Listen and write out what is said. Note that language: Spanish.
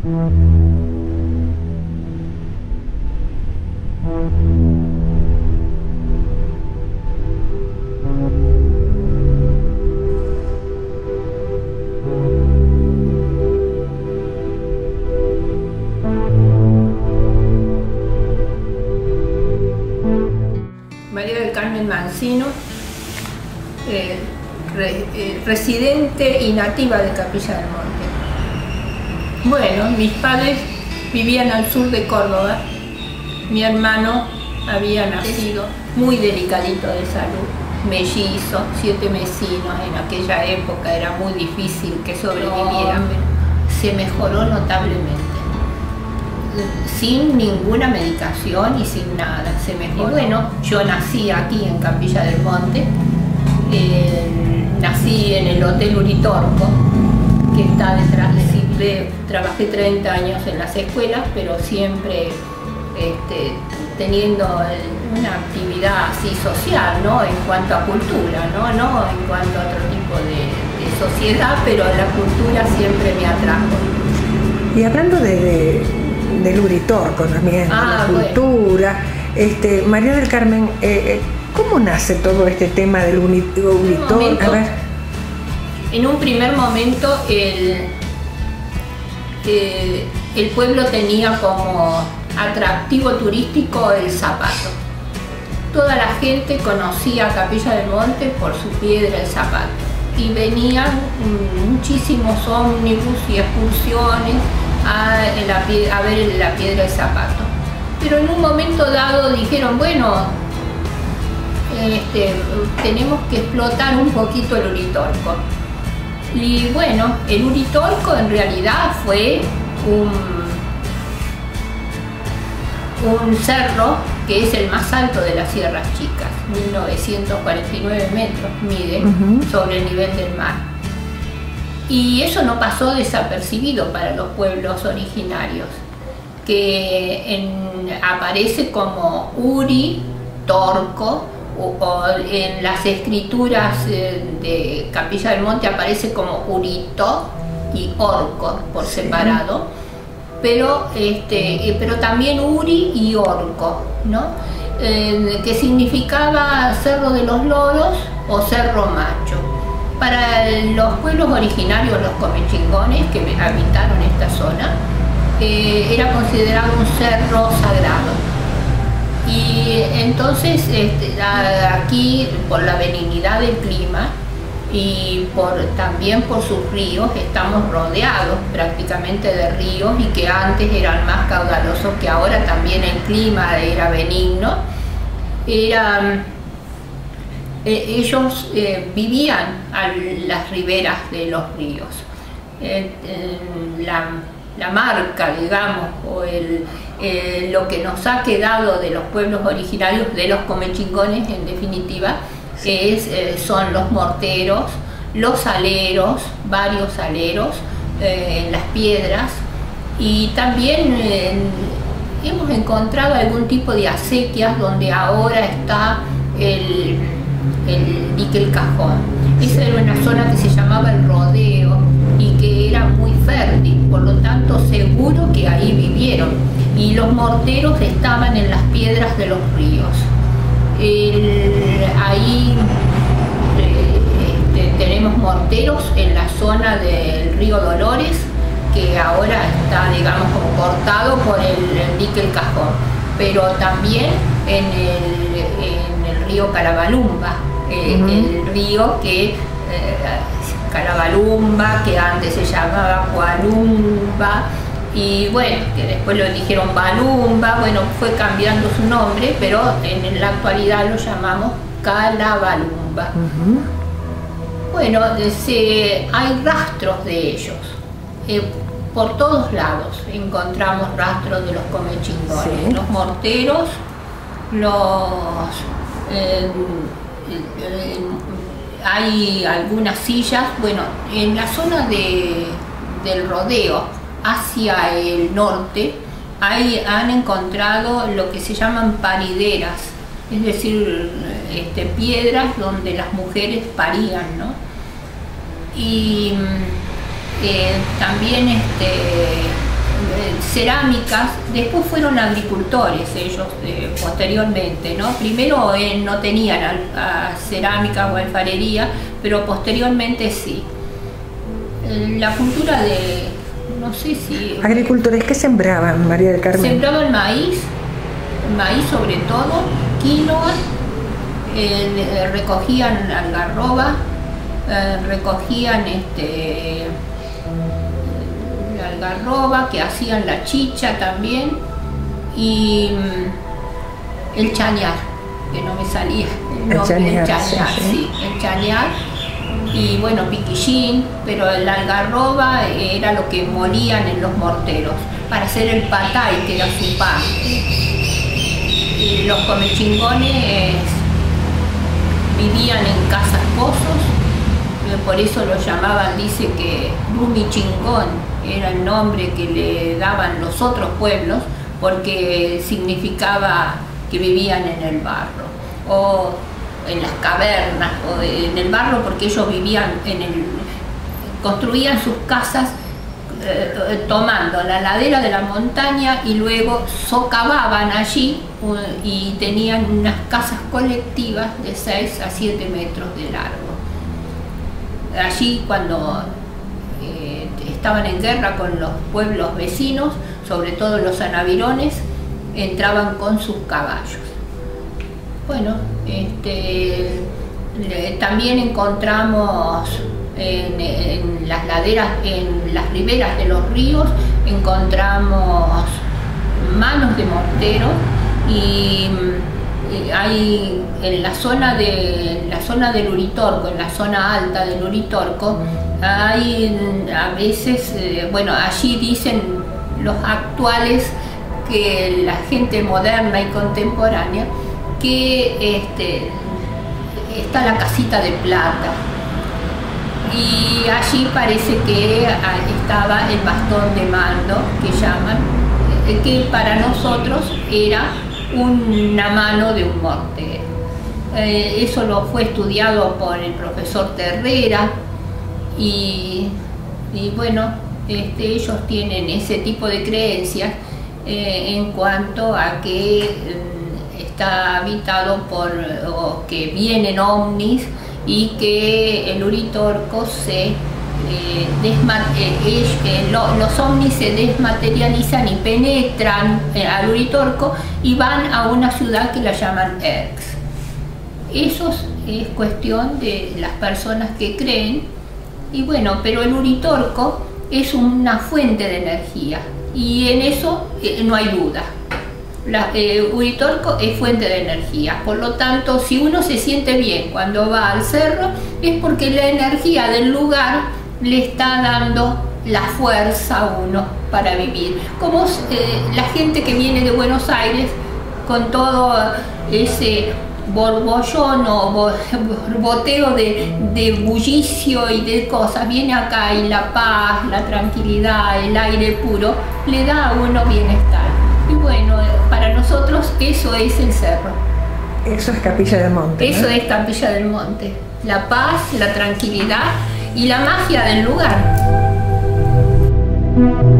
María del Carmen Mancino, residente y nativa de Capilla del Monte. Bueno, mis padres vivían al sur de Córdoba. Mi hermano había nacido muy delicadito de salud, mellizo, 7 vecinos. En aquella época era muy difícil que sobrevivieran, pero se mejoró notablemente. Sin ninguna medicación y sin nada, se mejoró. Y bueno, yo nací aquí en Capilla del Monte, nací en el Hotel Uritorco, que está detrás de Cipre. Trabajé 30 años en las escuelas, pero siempre teniendo una actividad así social, ¿no? En cuanto a cultura, no en cuanto a otro tipo de sociedad, pero la cultura siempre me atrajo. Y hablando del Uritorco también, la cultura, bueno. María del Carmen, ¿cómo nace todo este tema del Uritorco? A ver. En un primer momento el pueblo tenía como atractivo turístico el zapato. Toda la gente conocía Capilla del Monte por su piedra, el zapato, y venían muchísimos ómnibus y excursiones a ver la piedra del zapato. Pero en un momento dado dijeron, bueno, tenemos que explotar un poquito el Uritorco. Y bueno, el Uritorco en realidad fue un cerro que es el más alto de las Sierras Chicas, 1949 metros mide sobre el nivel del mar. Y eso no pasó desapercibido para los pueblos originarios, que aparece como Uri-Torco, o en las escrituras de Capilla del Monte aparece como Urito y Orco por separado, pero también Uri y Orco, ¿no? Que significaba Cerro de los Loros o Cerro Macho. Para los pueblos originarios, los comechingones que habitaron esta zona, era considerado un cerro sagrado. Y entonces aquí, por la benignidad del clima y también por sus ríos, estamos rodeados prácticamente de ríos, y que antes eran más caudalosos que ahora. También el clima era benigno. Ellos vivían a las riberas de los ríos. La marca, digamos, o lo que nos ha quedado de los pueblos originarios, de los comechingones en definitiva, son los morteros, los aleros, varios aleros en las piedras, y también hemos encontrado algún tipo de acequias donde ahora está el dique El Cajón. Esa era una zona que se llamaba El Rodeo y que era muy fértil, por lo tanto seguro que ahí vivieron, y los morteros estaban en las piedras de los ríos. Ahí tenemos morteros en la zona del río Dolores, que ahora está, digamos, como cortado por el dique El Cajón, pero también en el río Carabalumba, el río que Carabalumba, que antes se llamaba Cualumba, y bueno, que después lo dijeron Balumba, bueno, fue cambiando su nombre, pero en la actualidad lo llamamos Calabalumba. Bueno, hay rastros de ellos. Por todos lados encontramos rastros de los comechingones, los morteros, hay algunas sillas. Bueno, en la zona del rodeo hacia el norte han encontrado lo que se llaman parideras, es decir, piedras donde las mujeres parían, ¿no? Y también cerámicas. Después fueron agricultores ellos posteriormente, ¿no? Primero no tenían cerámica o alfarería, pero posteriormente sí. La cultura de, no sé si... ¿Agricultores qué sembraban, María del Carmen? Sembraban maíz sobre todo, quinoa, recogían algarroba, recogían la algarroba, que hacían la chicha también, y el chañar, que no me salía el nombre, el chañar, sí, el chañar, y bueno, piquillín, pero la algarroba era lo que molían en los morteros para hacer el patay, que era su pan. Y los comechingones vivían en casas pozos, por eso lo llamaban, dice que Rumi Chingón era el nombre que le daban los otros pueblos, porque significaba que vivían en el barro, o en las cavernas, o en el barro, porque ellos vivían construían sus casas tomando la ladera de la montaña y luego socavaban allí y tenían unas casas colectivas de 6 a 7 metros de largo. Allí, cuando estaban en guerra con los pueblos vecinos, sobre todo los anavirones, entraban con sus caballos. Bueno, también encontramos en las laderas, en las riberas de los ríos, encontramos manos de mortero, y hay en la zona del Uritorco, en la zona alta del Uritorco, hay a veces, bueno, allí dicen los actuales, que la gente moderna y contemporánea, que está la casita de plata, y allí parece que estaba el bastón de mando, que llaman, que para nosotros era una mano de un mortero. Eso lo fue estudiado por el profesor Terrera, y bueno, ellos tienen ese tipo de creencias en cuanto a que está habitado o que vienen ovnis, y que el Uritorco los ovnis se desmaterializan y penetran al Uritorco y van a una ciudad que la llaman Erx. Eso es cuestión de las personas que creen, y bueno, pero el Uritorco es una fuente de energía, y en eso no hay duda. Uritorco es fuente de energía, por lo tanto, si uno se siente bien cuando va al cerro, es porque la energía del lugar le está dando la fuerza a uno para vivir. Como la gente que viene de Buenos Aires con todo ese borbollón o borboteo de bullicio y de cosas, viene acá y la paz, la tranquilidad, el aire puro, le da a uno bienestar. Y bueno, para nosotros eso es el cerro. Eso es Capilla del Monte, ¿no? Eso es Capilla del Monte. La paz, la tranquilidad y la magia del lugar.